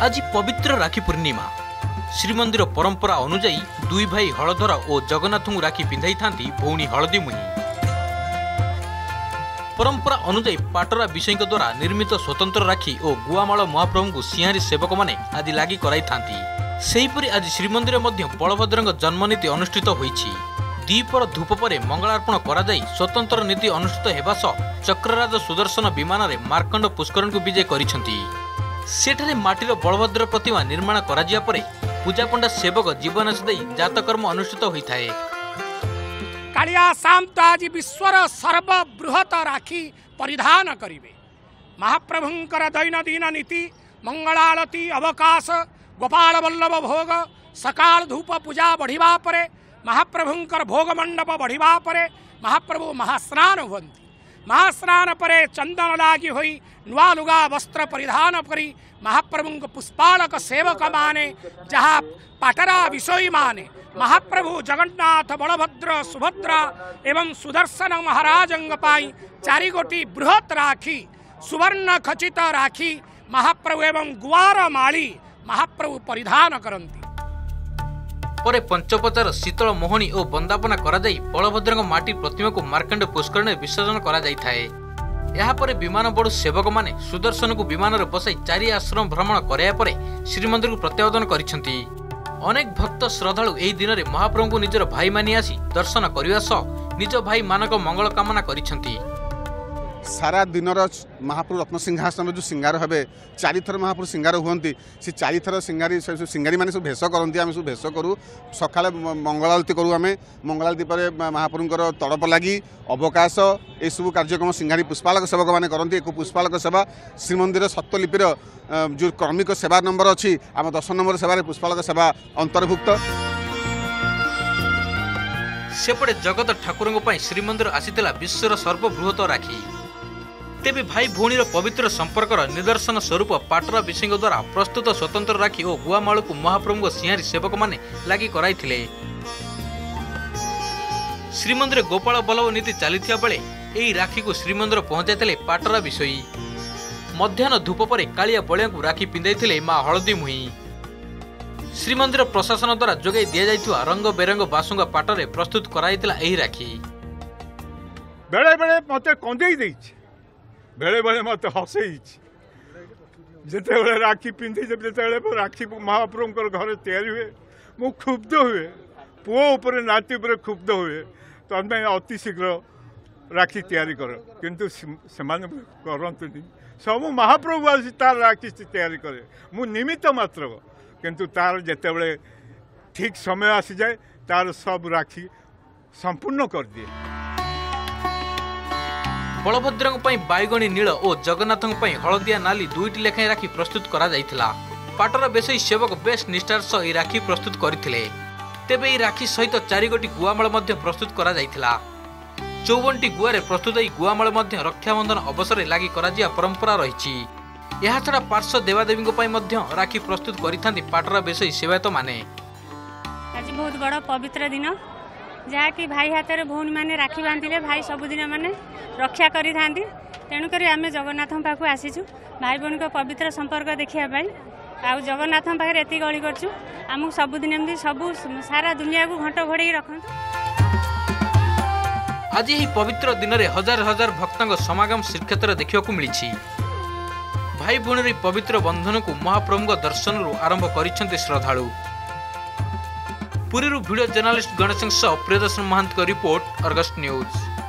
आज पवित्र राखी पूर्णिमा श्रीमंदिर परंपरा अनुजाई दुई भाई हलधर और जगन्नाथ राखी पिंधाई थांती भौणी हलदी मुही। परंपरा अनुजाई पाटरा विषय द्वारा निर्मित स्वतंत्र राखी और गुआमाल महाप्रभु को सिंहारी सेवक माने आदि लागी कराई थांती। सेहीपरि आज श्रीमंदिर मध्य बलभद्र जन्मनीति अनुष्ठित होईछि। दीपर धूप पर मंगलार्पण करा जाई स्वतंत्र नीति अनुष्ठित हेबा सह चक्रराज सुदर्शन विमान रे मार्कंड पुष्करण को विजय करिसेंती। सेठारे माटीर बलभद्र प्रतिमा निर्माण करा जिया परे पूजा पंडा सेवक जीवन दे जातकर्म अनुष्ठित होइथाए। कालिया सामत आज विश्वर सर्वबृहत राखी परिधान करिवे। महाप्रभुंकर दैनंदिन नीति मंगलारती अवकाश गोपाल वल्लभ भोग सकाल धूप पूजा बढ़िबा परे महाप्रभुंकर भोग मंडप बढ़िबा परे महाप्रभु महास्नान हुवंती। महास्नान परे चंदन लागी होई नुआ लुगा वस्त्र परिधान करी महाप्रभु पुष्पालक सेवक माने जहाँ पाटरा विषयी माने महाप्रभु जगन्नाथ बलभद्र सुभद्रा एवं सुदर्शन महाराजंग पाई चारि गोटी बृहत राखी सुवर्ण खचित राखी महाप्रभु एवं गुआर माली महाप्रभु परिधान करंती। परे पंचोपचार शीतल मोहनी और वंदापना करा जाई बलभद्र माटी प्रतिमा को मार्कंड पुष्करण विसर्जन करा जाई थाए। यहाँ पर विमान बड़ू सेवक माने सुदर्शन को विमान रे बसाई चारि आश्रम भ्रमण कराया परे श्रीमंदिर को प्रत्यावर्तन करिसेंती। अनेक भक्त श्रद्धालु एही दिन रे महाप्रभु को निजर भाई मानी आसी दर्शन करिवा सह निज भाई मानक मंगल कामना करिसेंती। सारा दिन महाप्रभु रत्न सिंहासन जो सिंगार हे चारि थर महाप्रभु सिंगार हुंती से चारि थर सिंगारी सिंगारी मैंने सब भेष करती आम सब भेष करूँ सकाले मंगलारती करूँ आम मंगलारती पर महाप्रभुंर तड़प लगी अवकाश यू कार्यक्रम सिंगारी पुष्पालक सेवक मैंने करती। एक पुष्पालक सेवा श्रीमंदिर सप्तलिपिर जो क्रमिक सेवा नंबर अच्छी आम 10 नंबर सेवा पुष्पालक सेवा अंतर्भुक्त। सेपटे जगत ठाकुर श्रीमंदिर आसीथिला विश्वर सर्वबृहत राखी। तेबे भाई भौणीर पवित्र संपर्कर निदर्शन स्वरूप पाटरा विषय द्वारा प्रस्तुत स्वतंत्र राखी और गुआमाल को महाप्रभु सिंहारी सेवक माने लागी कराइथिले। श्रीमंदिर गोपाल बल्लभ नीति चलीथिया बेले एही राखी को श्रीमंदिर पहुंचाइथिले पाटरा विषयी। मध्याह्न धूप पर कालिया बलिया को राखी पिंधाइथिले मां हलदी मुही। श्रीमंदिर प्रशासन द्वारा जोगाई दिया जाइथिबा रंग बेरंग बासुंगा पाटरे प्रस्तुत कराइथिला एही राखी। बेले बेले मते कंदेई देछि बेले बेले मत हसई जिते राखी पिंधि जिते राखी महाप्रभुंकर घर तैयारी हुए मु क्षुब्ध हुए पुओ उपर नाती उपर क्षुब्ध हुए तो अति शीघ्र राखी तैयारी कर किंतु सेमाने करंतुनी सब महाप्रभु आसी तार राखी तैयारी करे मु निमित्त मात्र किंतु तार जिते ठीक समय आसी जाए तार सब राखी संपूर्ण कर दिए। बलभद्र बैगणी नील और जगन्नाथ हलदिया नाली दुईटी लेखाएं राखी प्रस्तुत करा जाइथिला। पाटरा बेसई सेवक बेस निष्ठार सह राखी प्रस्तुत करथिले। तेबे एही राखी सहित 4 गोटी गुआमाल मध्य प्रस्तुत करा जाइथिला। 54टी गुआरे प्रस्तुत एही गुआमाल मध्य रक्षाबंधन अवसर लागी करा जिया परंपरा रहिछि। एहा छडा पार्श्व देवादेवी को मध्य राखी प्रस्तुत करिथांती पाटरा बेसई सेवायत माने। आज बहुत बड़ पवित्र दिन जहाँ कि भाई हाथ में भौणी मैंने राखी बांधिले भाई सबुदिन मैंने रक्षा करी थांती। तेणुक आम जगन्नाथ पाक आसीचु भाई भौणी को पवित्र संपर्क देखापी आ जगन्नाथ पाखे एति गली करचु आमको सबुदिन एमती सबू सारा दुनिया को घंट घोड़े रखु। आज यही पवित्र दिन में हजार हजार भक्तों समागम श्रीक्षेत्र देखा मिली। भाई भौणी पवित्र बंधन को महाप्रभु दर्शन आरंभ कर श्रद्धालु। Puri video journalist Ganesh Priyadarshan Mahant report Argus news.